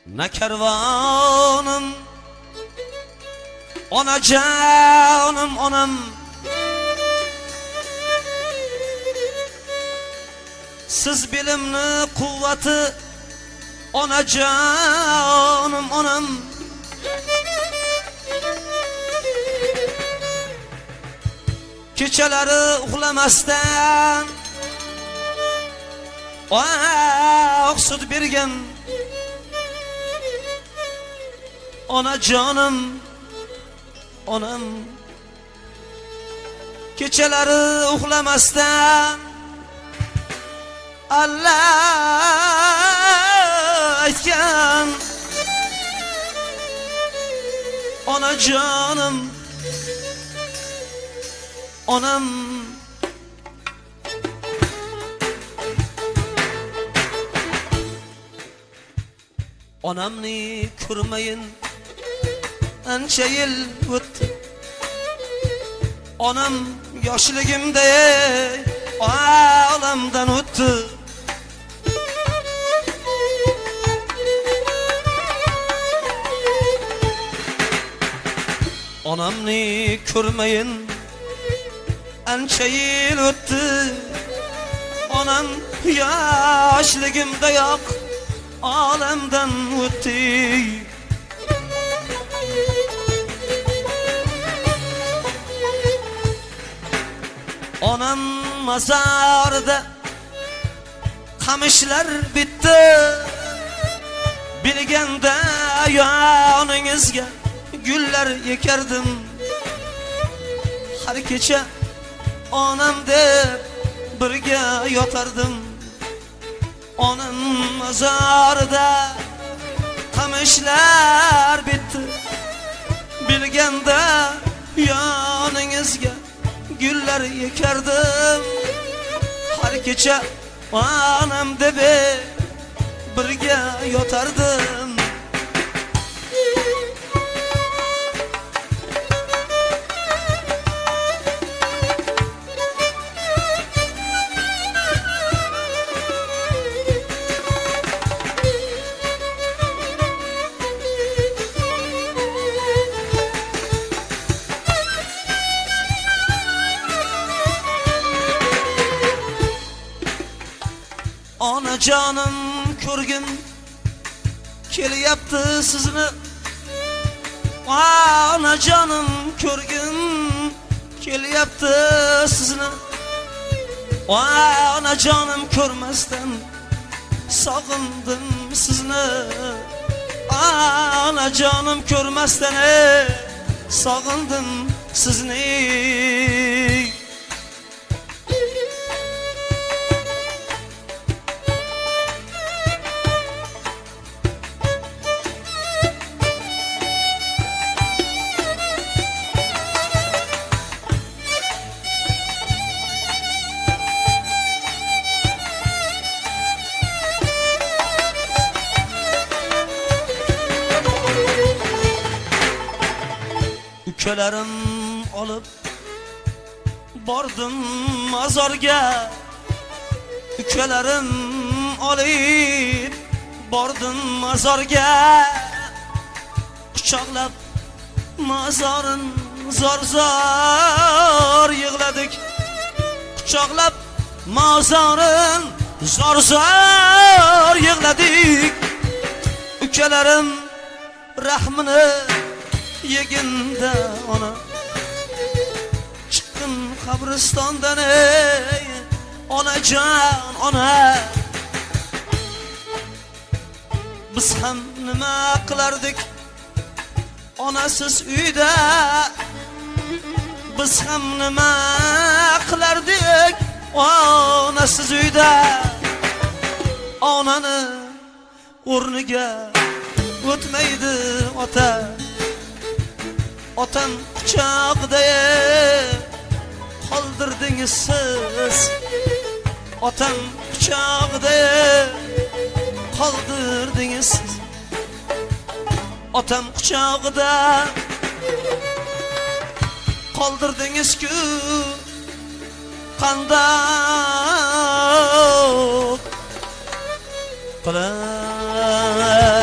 Ne kervanım, ona canım onam. Siz bilimni kuvveti, ona canım onam. Kechaları uxlamasdan oqsut bergan ona canım onam. Kechaları uxlamasdan Allah aytgan ona canım onam. Onamni ko'rmayin ancha yil o'tdi. Onam yoshligimda olamdan o'tdi. Onamni ko'rmayin ancha yil o'tdi. Onam yoshligimdayoq olamdan o'tdi. Onam mazorida qamishlar bitdi. Bilganda yoningizga gullar ekardim. Har kecha onam deb birga yotardim. Onam mazorida qamishlar bitdi. Bilganda yoningizga gullar ekardim. Har kecha onam deb birga yotardim. Ona canım ko'rgim kelyapti sizni. Ona canım ko'rgim kelyapti sizni. Ona canım ko'rmasdan sog'indim sizni. Ona canım ko'rmasdan sog'indim sizni. Ukalarim olib bordim mazorga. Ukalarim olib bordim mazorga. Quchoqlab mazorin zor yig'ladik. Quchoqlab mazorin zor yig'ladik. Ukalarim rahmini yeginda ona chiqqin qabristondan. Onajon ona, biz ham nima qilardik onasiz uyda. Biz ham nima qilardik onasiz uyda. Onani o'rniga o'tmaydi ota. Otam quchoqda qoldirdingiz siz. Otam quchoqda qoldirdingiz siz. Otam quchoqda qoldirdingiz-ku. Qandoq qilay